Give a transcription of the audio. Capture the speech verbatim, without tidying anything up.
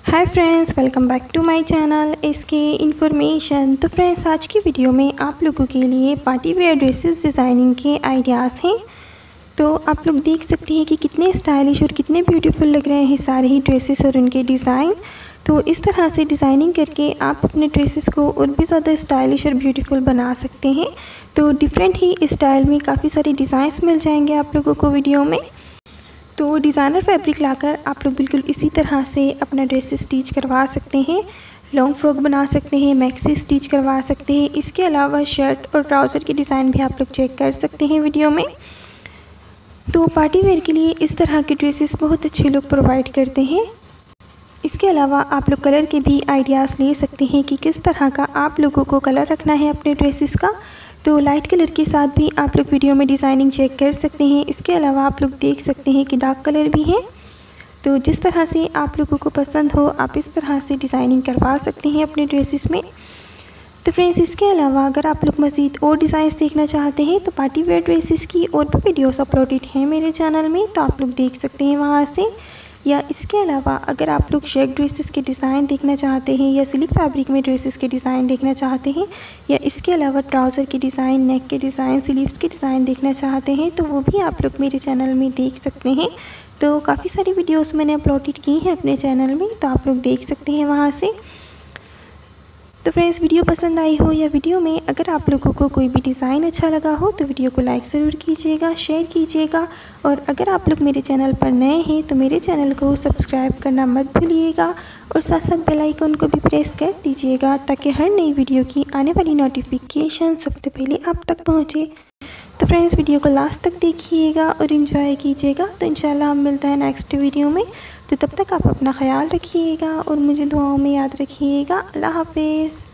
Hi friends, welcome back to my channel SK information. तो friends, आज की video में आप लोगों के लिए पार्टी वेयर ड्रेसेस डिज़ाइनिंग के आइडियाज़ हैं। तो आप लोग देख सकते हैं कि कितने स्टाइलिश और कितने ब्यूटीफुल लग रहे हैं सारे ही ड्रेसेस और उनके डिज़ाइन। तो इस तरह से डिज़ाइनिंग करके आप अपने ड्रेसेस को और भी ज़्यादा स्टाइलिश और ब्यूटीफुल बना सकते हैं। तो डिफरेंट ही स्टाइल में काफ़ी सारे डिज़ाइंस मिल जाएंगे आप लोगों को वीडियो में। तो डिज़ाइनर फैब्रिक लाकर आप लोग बिल्कुल इसी तरह से अपना ड्रेस स्टिच करवा सकते हैं। लॉन्ग फ्रॉक बना सकते हैं, मैक्सी स्टिच करवा सकते हैं। इसके अलावा शर्ट और ट्राउज़र के डिज़ाइन भी आप लोग चेक कर सकते हैं वीडियो में। तो पार्टी वेयर के लिए इस तरह के ड्रेसेस बहुत अच्छे लोग प्रोवाइड करते हैं। इसके अलावा आप लोग कलर के भी आइडियाज़ ले सकते हैं कि किस तरह का आप लोगों को कलर रखना है अपने ड्रेसेस का। तो लाइट कलर के साथ भी आप लोग वीडियो में डिज़ाइनिंग चेक कर सकते हैं। इसके अलावा आप लोग देख सकते हैं कि डार्क कलर भी हैं। तो जिस तरह से आप लोगों को पसंद हो आप इस तरह से डिज़ाइनिंग करवा सकते हैं अपने ड्रेसेस में। तो फ्रेंड्स, इसके अलावा अगर आप लोग मज़ीद और डिज़ाइंस देखना चाहते हैं तो पार्टी वेयर ड्रेसेस की और भी वीडियोस अपलोडेड हैं मेरे चैनल में, तो आप लोग देख सकते हैं वहाँ से। या इसके अलावा अगर आप लोग शेक ड्रेसेस के डिज़ाइन देखना चाहते हैं या सिल्क फैब्रिक में ड्रेसेस के डिज़ाइन देखना चाहते हैं या इसके अलावा ट्राउज़र के डिज़ाइन, नेक के डिज़ाइन, स्लीव्स के डिज़ाइन देखना चाहते हैं तो वो भी आप लोग मेरे चैनल में देख सकते हैं। तो काफ़ी सारी वीडियोस मैंने अपलोडेड की हैं अपने चैनल में, तो आप लोग देख सकते हैं वहाँ से। तो फ्रेंड्स, वीडियो पसंद आई हो या वीडियो में अगर आप लोगों को कोई भी डिज़ाइन अच्छा लगा हो तो वीडियो को लाइक ज़रूर कीजिएगा, शेयर कीजिएगा। और अगर आप लोग मेरे चैनल पर नए हैं तो मेरे चैनल को सब्सक्राइब करना मत भूलिएगा और साथ साथ बेल आइकन को भी प्रेस कर दीजिएगा ताकि हर नई वीडियो की आने वाली नोटिफिकेशन सबसे पहले आप तक पहुँचे। तो फ्रेंड्स, वीडियो को लास्ट तक देखिएगा और इन्जॉय कीजिएगा। तो इंशाल्लाह हम मिलते हैं नेक्स्ट वीडियो में। तो तब तक आप अपना ख्याल रखिएगा और मुझे दुआओं में याद रखिएगा। अल्लाह हाफिज़।